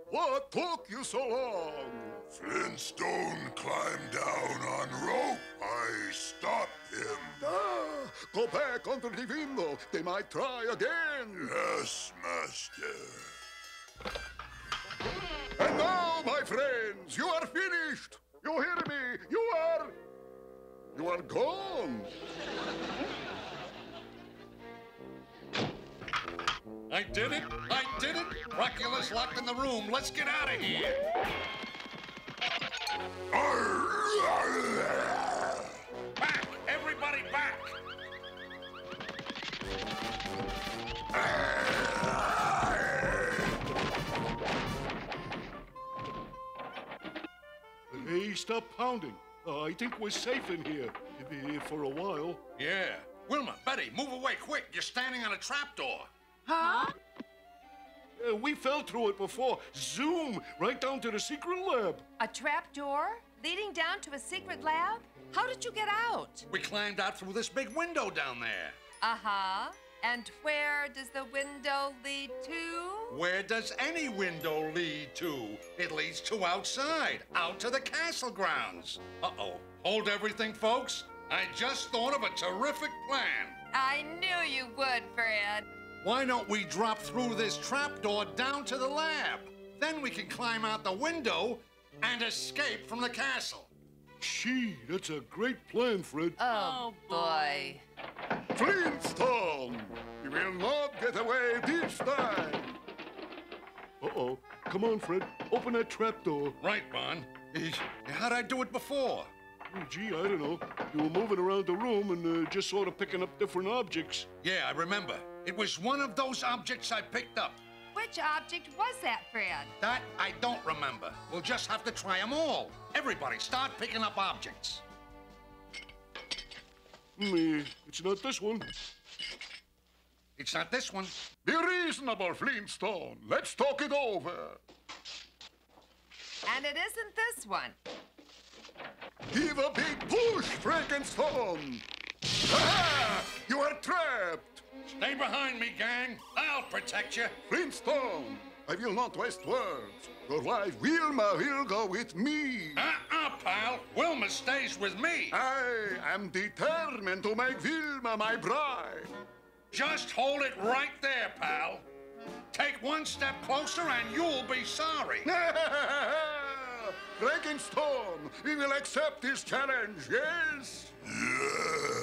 What took you so long? Flintstone climbed down on rope. I stopped him. Ah, go back under the window. They might try again. Yes, master. And now, my friends, you are finished. You hear me? You are gone. I did it! I did it! Rockula's locked in the room. Let's get out of here. Back! Everybody back! Hey, stop pounding. I think we're safe in here. For a while. Yeah. Wilma, Betty, move away quick. You're standing on a trapdoor. Huh? We fell through it before. Zoom! Right down to the secret lab. A trap door leading down to a secret lab? How did you get out? We climbed out through this big window down there. Uh-huh. And where does the window lead to? Where does any window lead to? It leads to outside, out to the castle grounds. Uh-oh. Hold everything, folks. I just thought of a terrific plan. I knew you would, Fred. Why don't we drop through this trapdoor down to the lab? Then we can climb out the window and escape from the castle. Gee, that's a great plan, Fred. Oh, boy. Flintstone, you will not get away this time. Uh-oh. Come on, Fred. Open that trapdoor. Right, Bon. How'd I do it before? Oh, gee, I don't know. You were moving around the room and just sort of picking up different objects. Yeah, I remember. It was one of those objects I picked up. Which object was that, Fred? That I don't remember. We'll just have to try them all. Everybody, start picking up objects. It's not this one. It's not this one. Be reasonable, Flintstone. Let's talk it over. And it isn't this one. Give a big push, Frankenstone. Ha-ha! You are trapped. Stay behind me, gang. I'll protect you. Flintstone, I will not waste words. Your wife, Wilma, will go with me. Pal. Wilma stays with me. I am determined to make Wilma my bride. Just hold it right there, pal. Take one step closer and you'll be sorry. Frankenstone, we will accept this challenge, yes? Yeah.